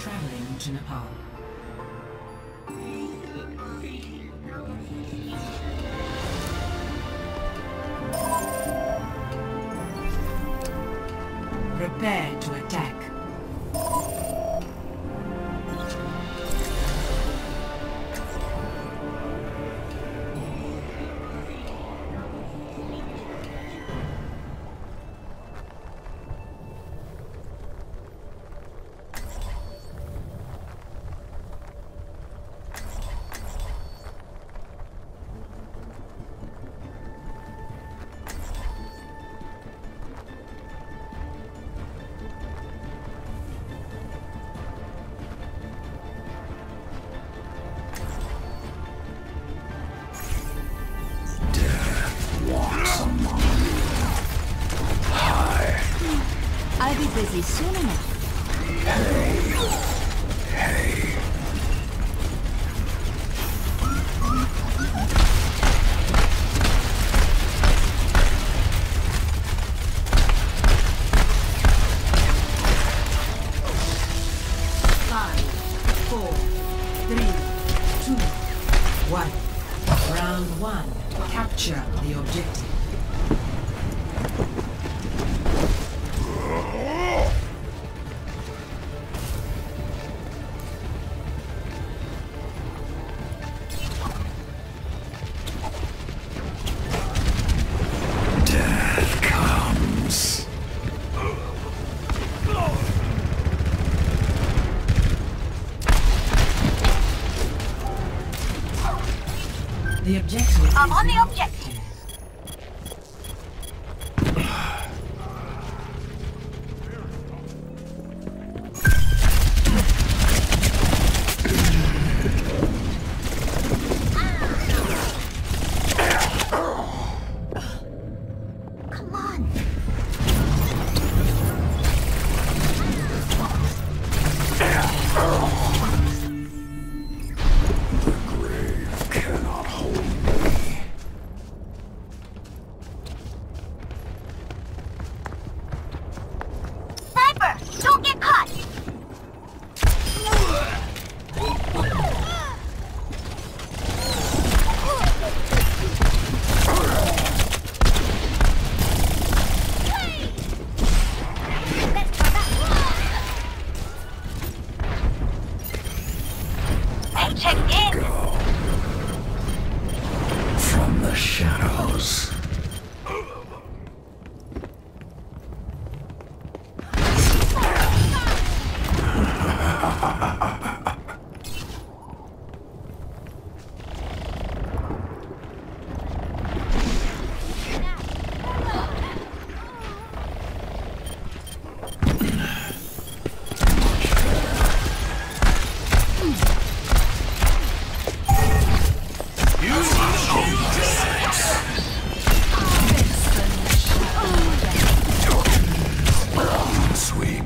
traveling to Nepal. Prepare to attack. I'll be busy soon enough. Hey. 5, 4, 3, 2, 1. Round 1. Capture the objective. Death comes. The objective I'm is on the now objective. Come on. The grave cannot hold me. Sniper, don't get caught. Hey, check in. Go. From the shadows. Sweep.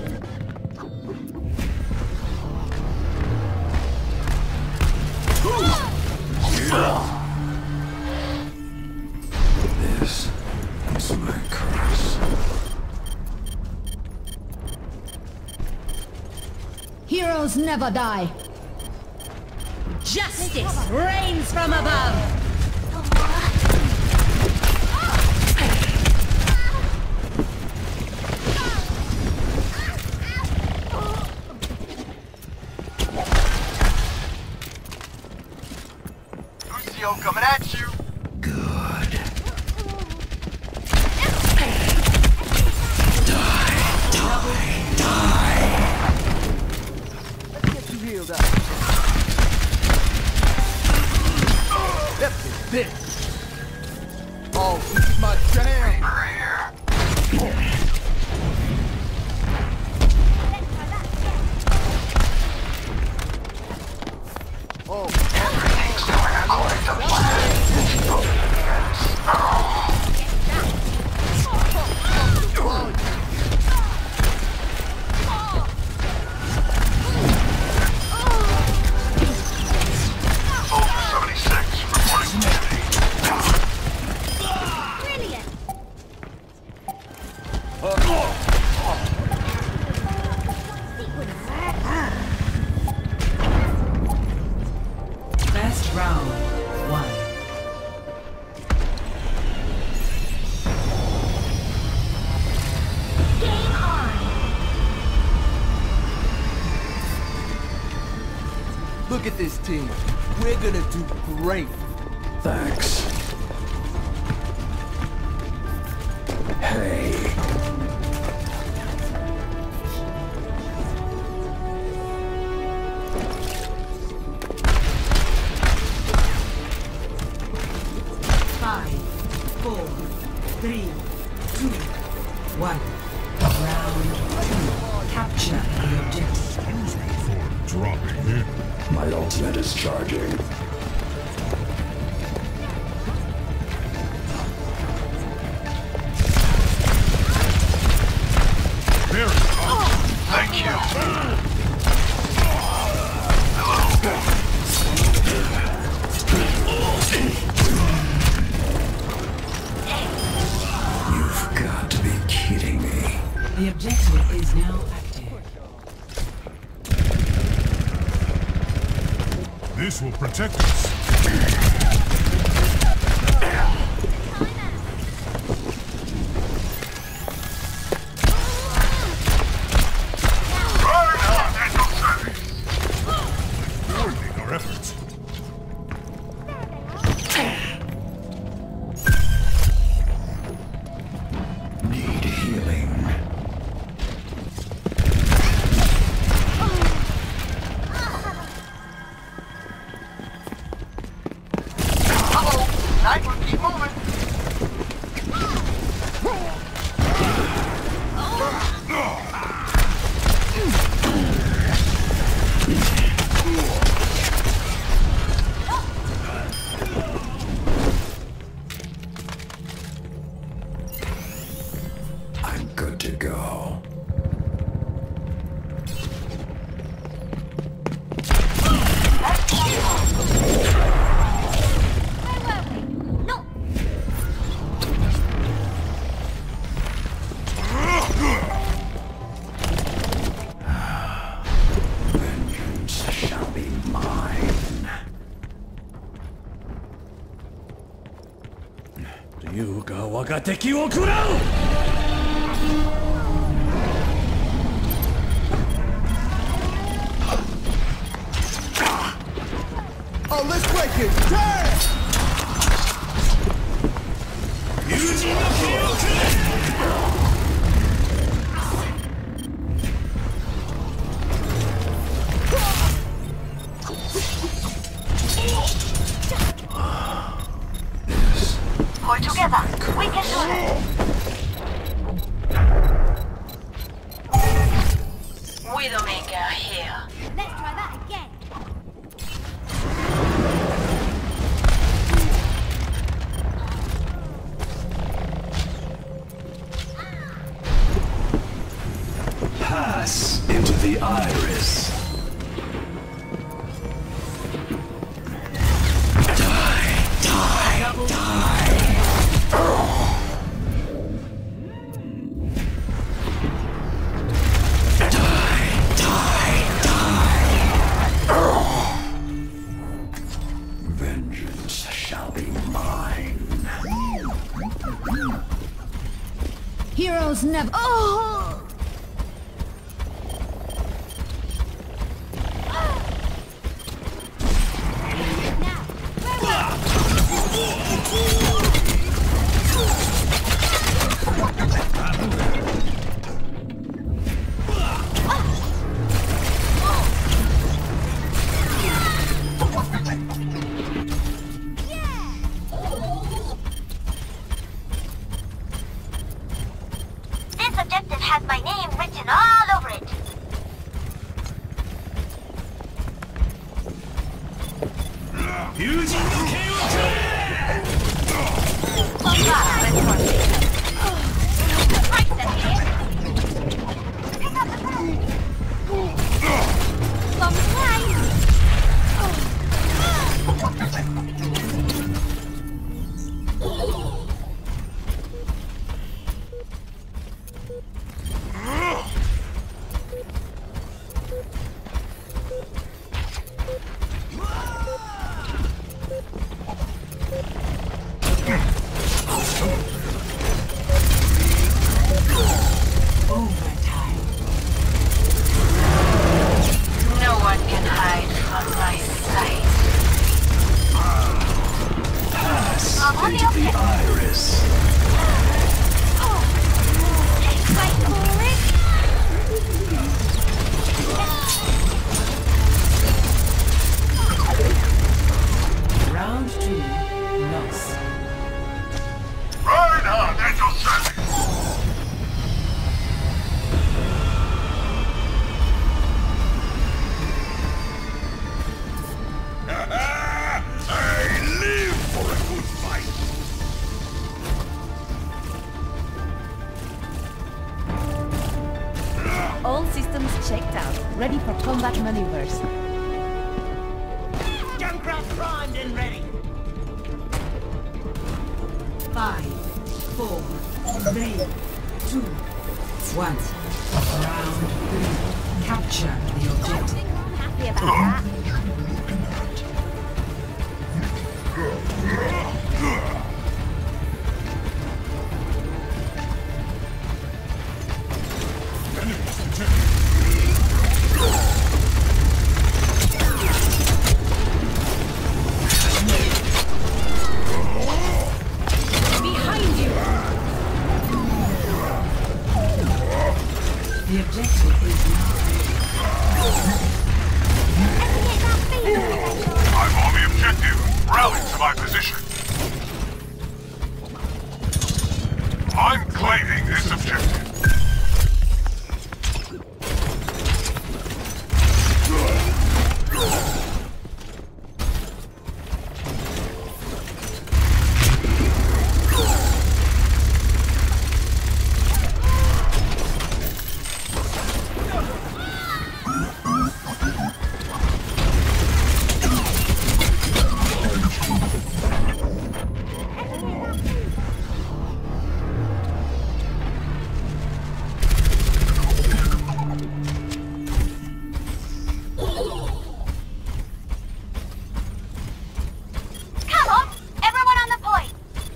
This is my curse. Heroes never die. Justice reigns from above. Lucio coming at you. Good. Let's get you healed up. That's a bitch. Oh, this is my jam. Oh, Everything's going according to plan. Look at this team. We're gonna do great. Thanks. Hey. Five, 4, 3, 2, 1. Round 2. Capture the objective. Excuse me for dropping in. My ultimate is charging. Very Thank you. You've got to be kidding me. The objective is now active. This will protect us. Coordinate our efforts. Need healing. Uh-oh. Night one, keep moving. I'm good to go. Vengeance shall be mine. 竜が我が敵を食らう Oh, let's break it. Turn! 友人の剣をくれ Hold together. We can do it. Widowmaker here. Let's try that again. Pass into the iris. Vengeance shall be mine. Heroes never. Oh! This objective has my name written all over it. Right then, here. Bomb line. Ready for combat maneuvers. Junkrat primed and ready. 5, 4, 3, 2, 1. Round 3. Capture the objective. Happy about that. Enemies detected. Behind you! The objective is now. I'm on the objective. Rally to my position. I'm claiming this objective. Come on, everyone on the point.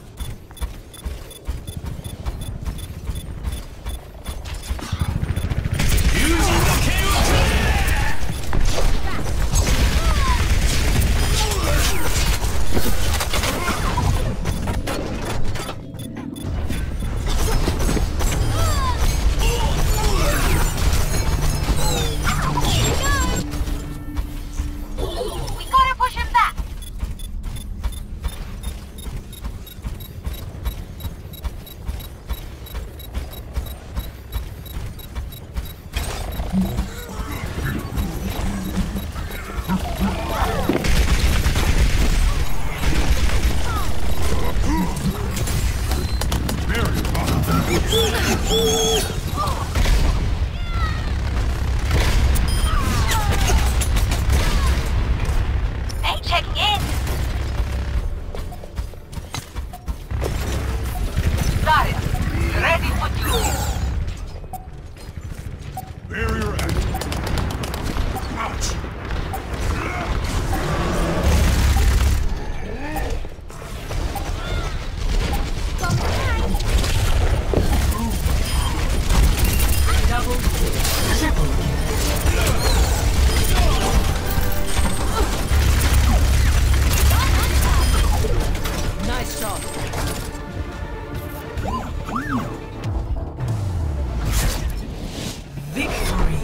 We gotta push him back. Barrier up. Hey, checking in. Zarya, ready for duty. Barrier active. Ouch. Double, triple kill. Nice shot. Victory.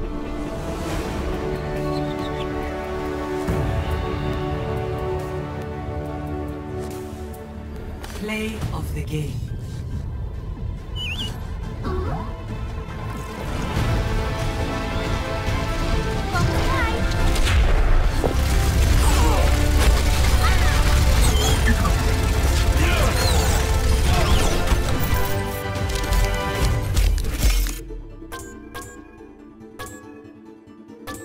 Play of the game.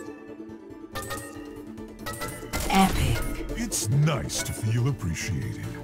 Epic. It's nice to feel appreciated.